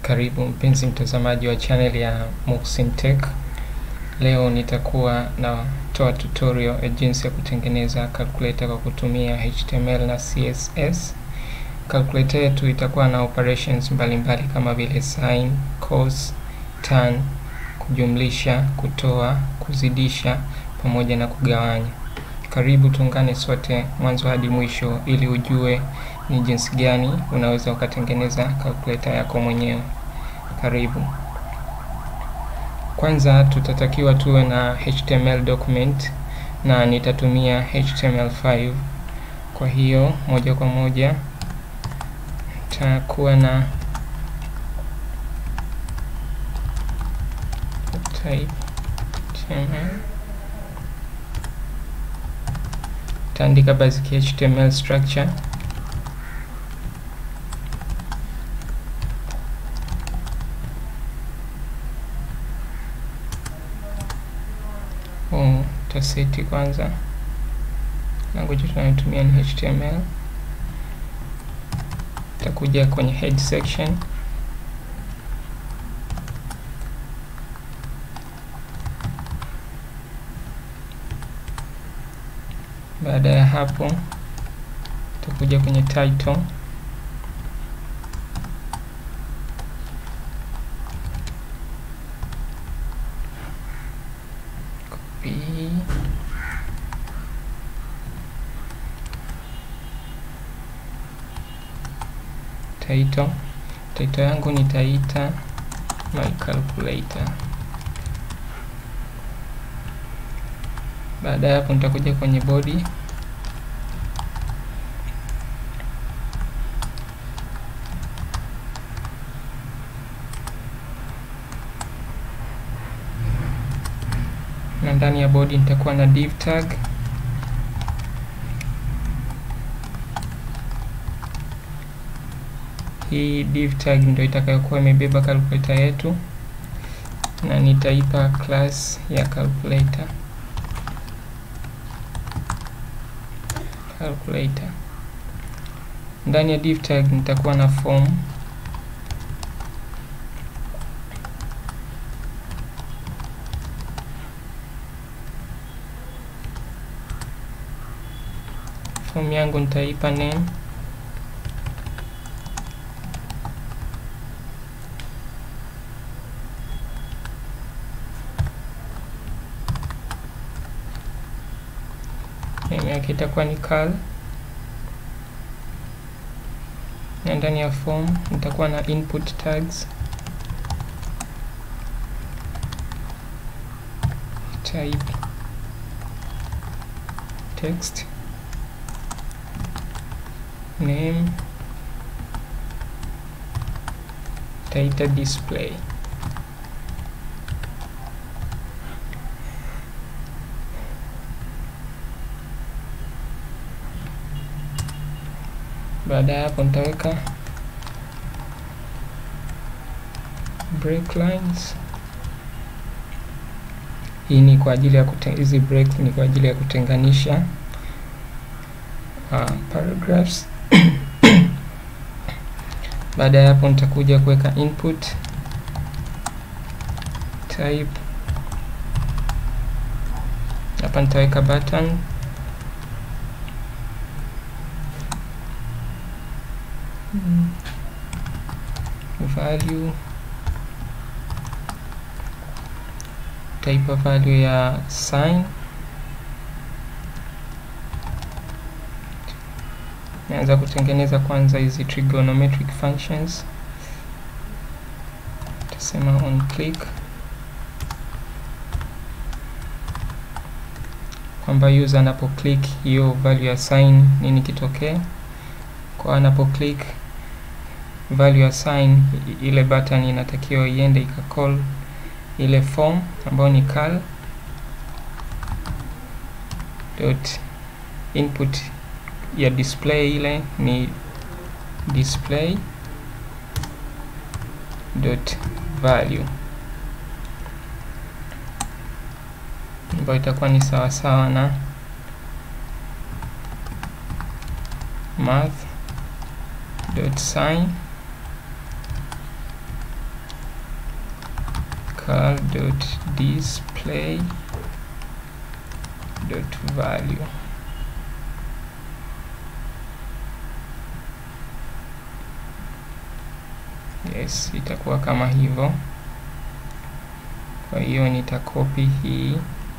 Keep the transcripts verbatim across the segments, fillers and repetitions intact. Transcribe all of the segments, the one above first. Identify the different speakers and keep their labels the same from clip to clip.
Speaker 1: Karibu mpenzi mtazamaji wa channel ya Muhsin Tech. Leo nitakuwa natoa tutorial ya jinsi ya kutengeneza calculator kwa kutumia H T M L na C S S. Calculator yetu itakuwa na operations mbalimbali mbali kama vile sin, cos, tan, kujumlisha, kutoa, kuzidisha pamoja na kugawanya. Karibu tuungane sote mwanzo hadi mwisho ili ujue ni jinsi gani unaweza ukatengeneza calculator yako mwenyewe. Karibu. Kwanza tutatakiwa tuwe na H T M L document na nitatumia H T M L five. Kwa hiyo moja kwa moja tutakuwa na type H T M L, taandika basic H T M L structure, oh, taseti kwanza language tunayotumia ni H T M L. Takuja kwenye head section, baada ya hapo takuja kwenye title, copy, title title yangu nitaita my calculator. Baada ya hapo nitakuja kwenye body, na ndani ya body nitakuwa na div tag. Hii div tag ndio itakayokuwa imebeba calculator yetu, na nitaipa class ya calculator calculator. Ndani ya div tag nitakuwa na form, form yangu nitaipa name, name yake itakuwa ni cal, na ndani ya form nitakuwa na input tags, type text, name taita display. Baada ya hapo nitaweka break lines. Hii ni kwa ajili ya hizi break ni kwa ajili ya kutenganisha uh, paragraphs. Baada ya hapo nitakuja kuweka input type. Hapa nitaweka button, hmm. value, type value ya sign. Naanza kutengeneza kwanza hizi trigonometric functions. Tutasema on click kwamba user anapo click hiyo value ya sign nini kitokee. Kwa anapo click value ya sign, ile button inatakiwa iende ikacall ile form ambayo ni cal dot input ya display, ile ni display dot value, ambayo itakuwa ni sawa sawa na math dot sign cal.display.value. Yes, itakuwa kama hivyo. Kwa hiyo nitakopi hii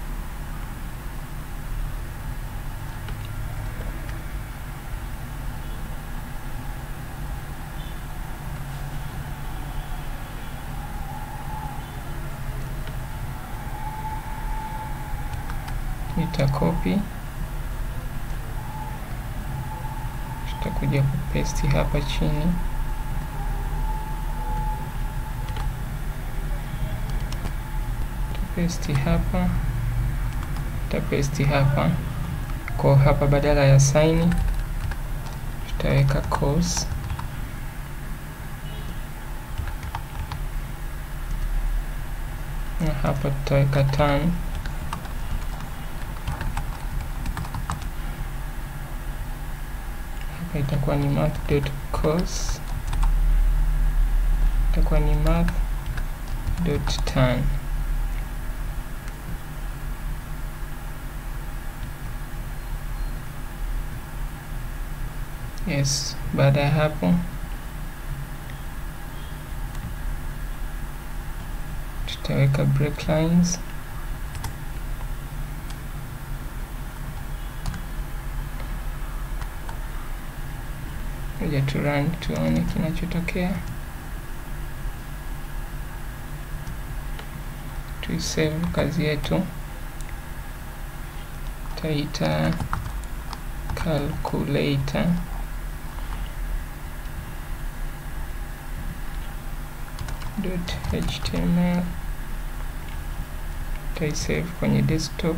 Speaker 1: nitakopi, tutakuja kupaste hapa chini. Paste hapa, tapaste hapa. Kwa hapa badala ya sign tutaweka cos, na hapa tutaweka tan. Hapa itakuwa ni math.cos, itakuwa ni math.tan. Yes, baada ya hapo tutaweka break lines. Ngoja tu run tuone kinachotokea. Tuisave kazi yetu, taita calculator .html, taisave kwenye desktop.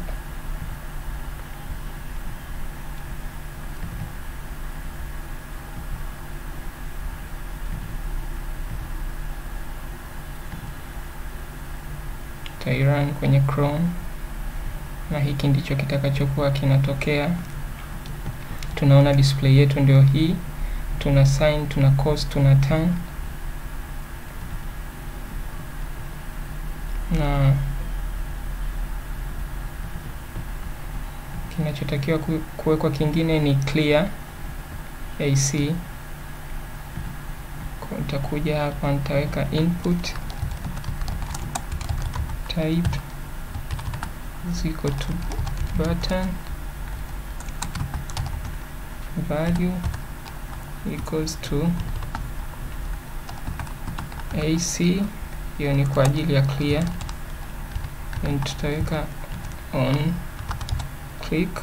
Speaker 1: Tairun kwenye Chrome, na hiki ndicho kitakachokuwa kinatokea. Tunaona display yetu ndio hii, tuna sin, tuna cos, tuna tan, na kinachotakiwa kuwekwa kingine ni clear ac. Kwa nitakuja hapa, nitaweka input type is equal to button value equals to ac. Hiyo ni kwa ajili ya clear, and tutaweka on click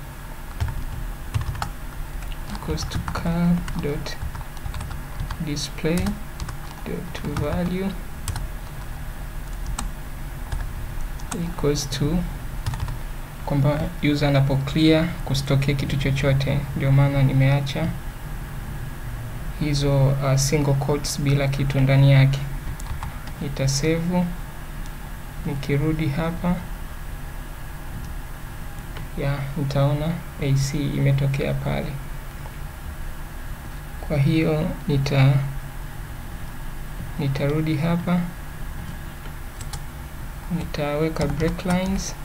Speaker 1: equals to cal dot display dot value equals to, kwamba user anapo clear kusitokee kitu chochote. Ndio maana nimeacha hizo uh, single quotes bila kitu ndani yake. Nitasave, nikirudi hapa ya nitaona ac imetokea pale. Kwa hiyo nita nitarudi hapa, nitaweka break lines,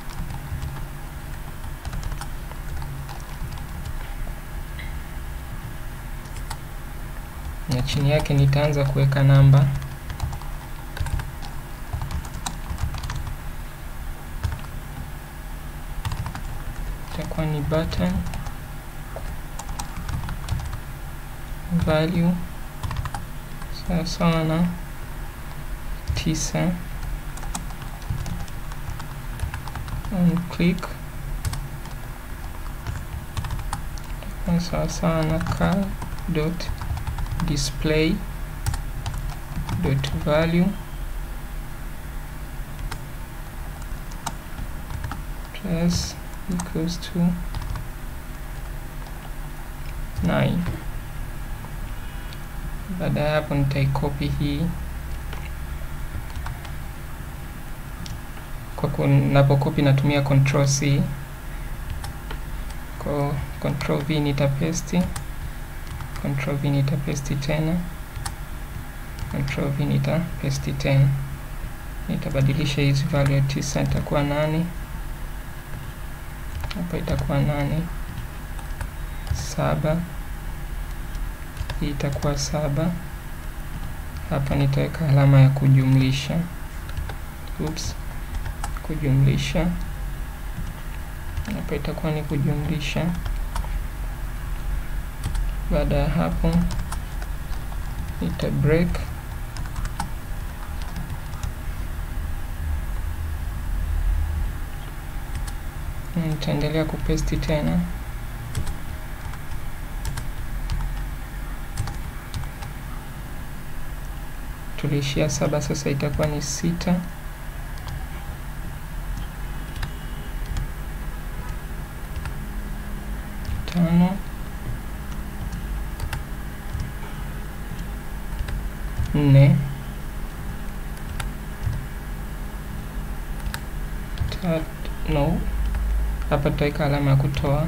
Speaker 1: na chini yake nitaanza kuweka namba. Itakuwa ni button value sawa sawa na tisa, on click sawa sawa na cal dot display dot value plus equals to nine. Baada ya hapo nitaikopi hii. Kwa kunapokopi natumia control C, kwa control V nitapaste, control V nitapaste tena, control V nitapaste tena. nitabadilisha hizi value ya tisa, itakuwa nane. Hapa itakuwa nane. Saba, hii itakuwa saba. Hapa nitaweka alama ya kujumlisha. Oops, kujumlisha. Hapa itakuwa ni kujumlisha. Baada ya hapo nita break. Nitaendelea kupaste tena. Tulishia saba, sasa itakuwa ni sita. Tano. Nne. Tatu. No. Hapa tutaweka alama ya kutoa.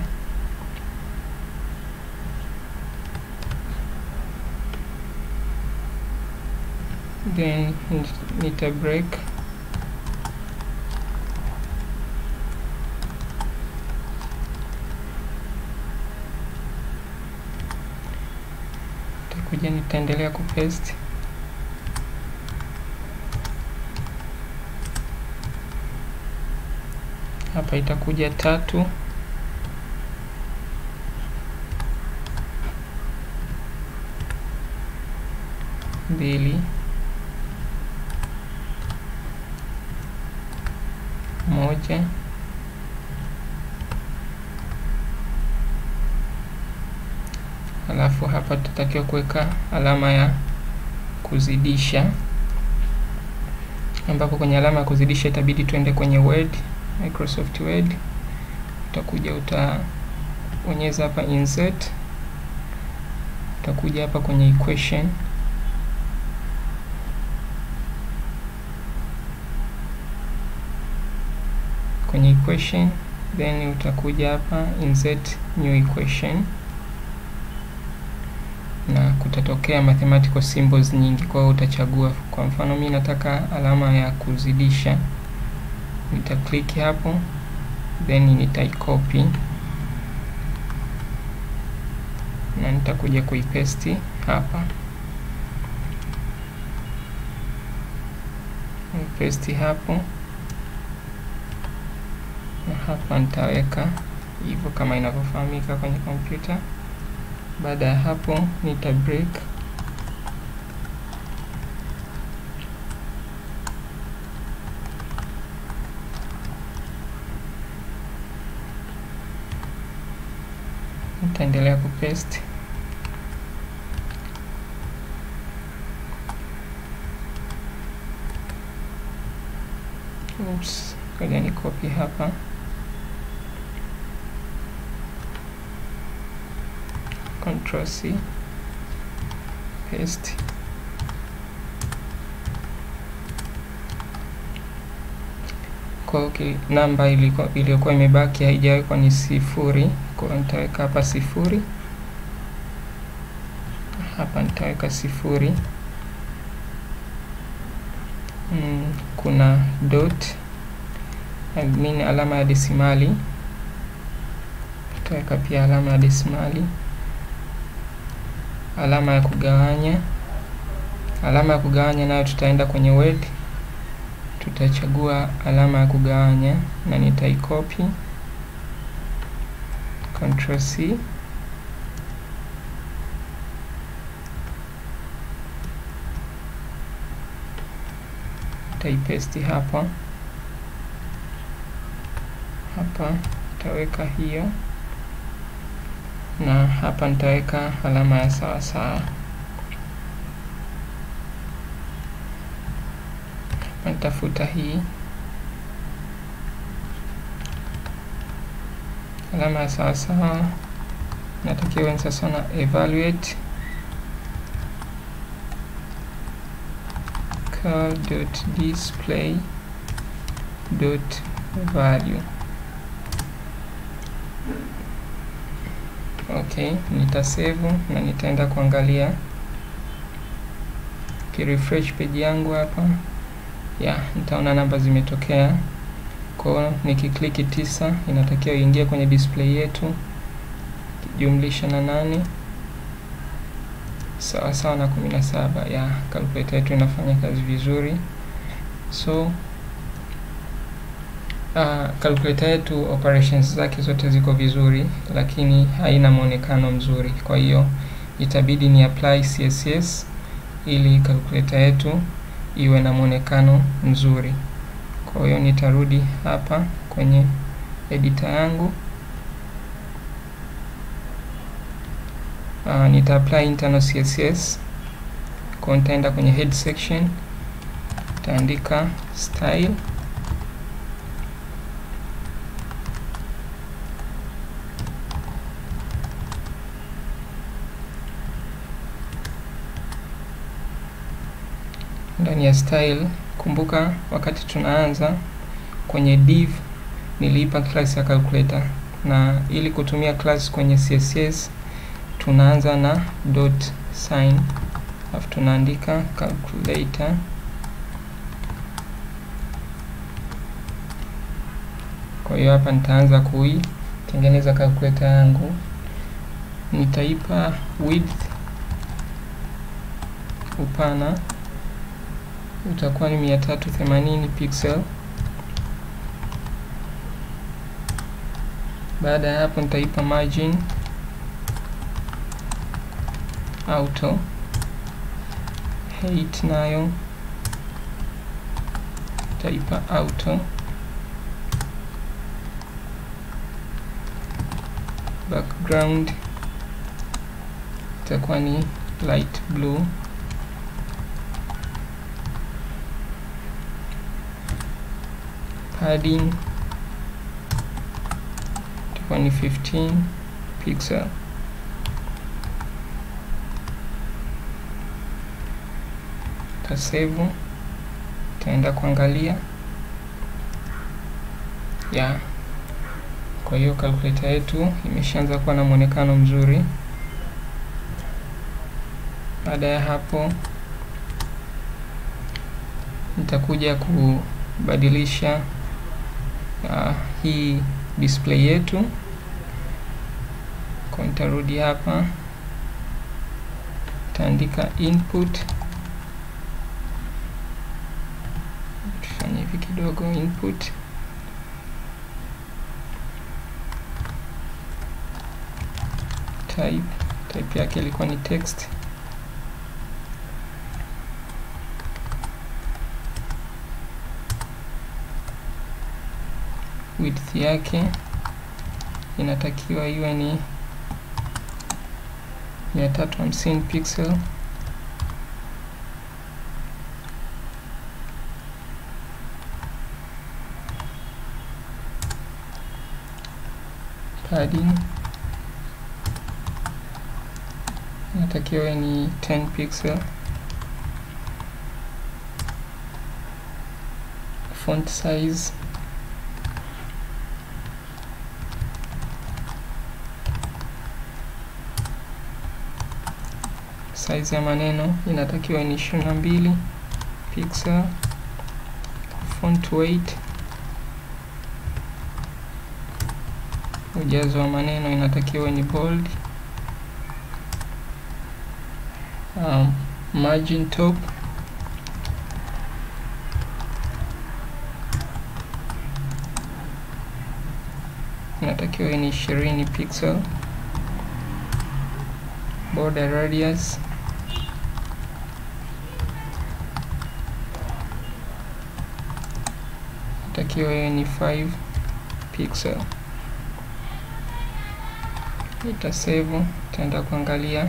Speaker 1: Then nita break. Nitakuja nitaendelea kupaste. Hapa itakuja tatu. Mbili. Moja. Alafu hapa tutatakiwa kuweka alama ya kuzidisha, ambapo kwenye alama ya kuzidisha itabidi tuende kwenye Word, Microsoft Word. Utakuja utabonyeza hapa insert. Utakuja hapa kwenye equation. Kwenye equation, then utakuja hapa insert new equation, na kutatokea mathematical symbols nyingi. Kwa hiyo utachagua, kwa mfano mimi nataka alama ya kuzidisha, nita click hapo, then nitaicopy na nitakuja kuipaste hapa. Paste hapo, na hapa nitaweka hivyo kama inavyofahamika kwenye kompyuta. Baada ya hapo nita break. Nitaendelea kupaste. Oops, ngoja ni copy hapa. Control C, paste. Kwa okay, namba iliyokuwa imebaki haijawekwa ni sifuri, kwa nitaweka hapa sifuri. Hapa nitaweka sifuri. Mm, kuna dot, I mean alama ya desimali. Nitaweka pia alama ya desimali. Alama ya kugawanya. Alama ya kugawanya nayo tutaenda kwenye Word, tutachagua alama ya kugawanya na nitaicopy. Control C, nitaipaste hapa. Hapa nitaweka hiyo, na hapa nitaweka alama ya sawa sawa. Hapa nitafuta hii alama ya sawa sawa, natakiwa sasa na evaluate cal.display.value. Okay, nitasave na nitaenda kuangalia. Ki refresh page yangu hapa, ya nitaona namba zimetokea. Kwa hiyo nikikliki tisa inatakiwa iingie kwenye display yetu, jumlisha na nane sawa sawa na kumi na saba. Ya calculator yetu inafanya kazi vizuri. So uh, calculator yetu operations zake zote ziko vizuri, lakini haina muonekano mzuri. Kwa hiyo itabidi ni apply C S S ili calculator yetu iwe na muonekano mzuri. Kwa hiyo nitarudi hapa kwenye editor yangu. Uh, nita apply internal C S S. Kwa nitaenda kwenye head section, nitaandika style, ndani ya style. Kumbuka wakati tunaanza kwenye div niliipa class ya calculator, na ili kutumia class kwenye C S S tunaanza na dot sign, alafu tunaandika calculator. Kwa hiyo hapa nitaanza kuitengeneza calculator yangu. Nitaipa width, upana utakuwa ni mia tatu themanini pixel. Baada ya hapo nitaipa margin auto, height nayo nitaipa auto, background itakuwa ni light blue, padding itakuwa ni fifteen pixel. Tasave, taenda kuangalia ya. Kwa hiyo calculator yetu imeshaanza kuwa na muonekano mzuri. Baada ya hapo nitakuja kubadilisha uh, hii display yetu. Kwa nitarudi hapa, taandika input, tufanye hivi kidogo, input type, type yake ilikuwa ni text, width yake inatakiwa iwe ni mia tatu hamsini pixel. Padding inatakiwa ni ten pixel. Font size size ya maneno inatakiwa ni ishirini na mbili pixel. Font weight, ujazo wa maneno inatakiwa ni bold. Um, margin top inatakiwa ni ishirini pixel. Border radius inatakiwa ni five pixel. Itasave, itaenda kuangalia.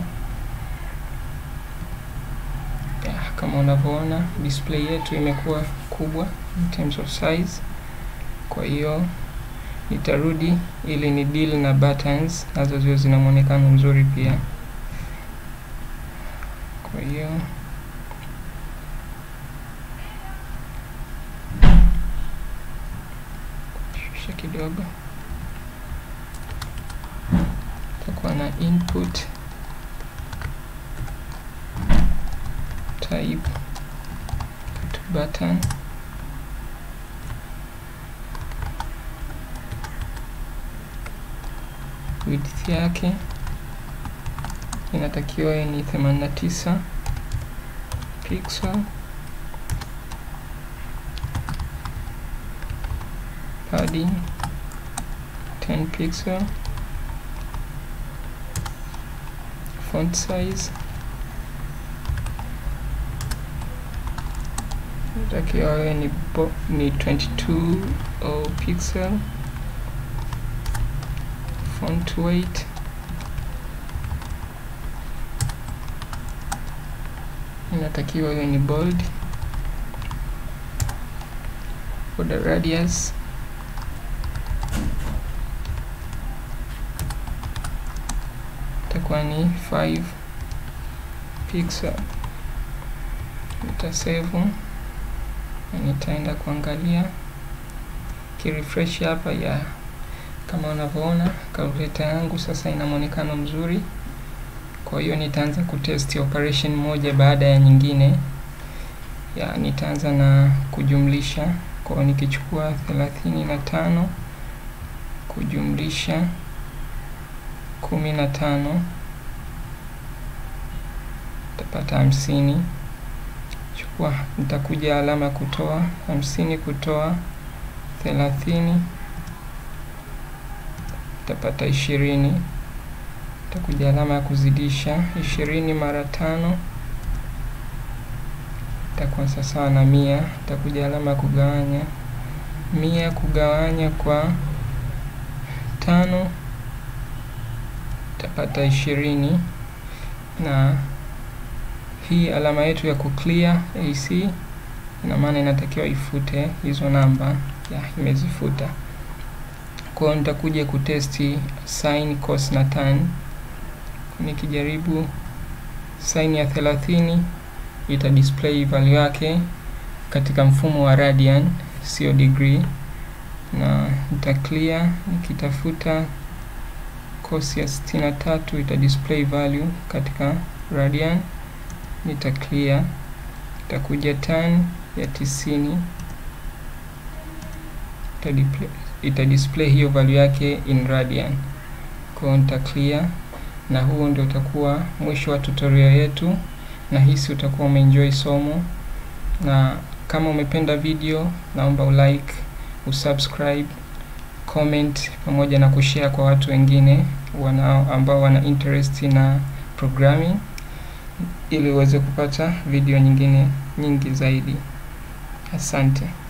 Speaker 1: Kama unavyoona display yetu imekuwa kubwa in terms of size. Kwa hiyo nitarudi ili ni deal na buttons nazo ziwe zina muonekano mzuri pia. Kwa hiyo shusha kidogo, takuwa na input type to button, width yake inatakiwa ni themanini na tisa pixel. Padding ten pixel. Font size inatakiwa ni, ni twenty-two pixel. Font weight inatakiwa iwe ni bold. Border radius itakuwa ni five pixel. Nitasave na nitaenda kuangalia kirefresh hapa ya kama unavyoona calculator yangu sasa ina muonekano mzuri. Kwa hiyo nitaanza kutest operation moja baada ya nyingine. Ya nitaanza na kujumlisha. Kwa hiyo nikichukua thelathini na tano kujumlisha kumi na tano tapata hamsini. Chukua nitakuja alama kutoa hamsini kutoa thelathini tapata ishirini. Takuja alama ya kuzidisha ishirini mara tano itakuwa sawa na mia. Takuja alama ya kugawanya mia kugawanya kwa tano tapata ishirini. Na hii alama yetu ya kuclear A C ina maana inatakiwa ifute hizo namba. Ya imezifuta. Kwa hiyo nitakuja kutesti sin, cos na tan. Nikijaribu sin ya thelathini ita display value yake katika mfumo wa radian sio degree, na nita clear. Nikitafuta cos ya sitini na tatu ita display value katika radian, nita clear. Itakuja tan ya tisini ita display, ita display hiyo value yake in radian. Kwa hiyo nita clear. Na huo ndio utakuwa mwisho wa tutorial yetu, na hisi utakuwa umeenjoy somo. Na kama umependa video, naomba ulike, usubscribe, comment pamoja na kushare kwa watu wengine wanao ambao wana interest na programming, ili uweze kupata video nyingine nyingi zaidi. Asante.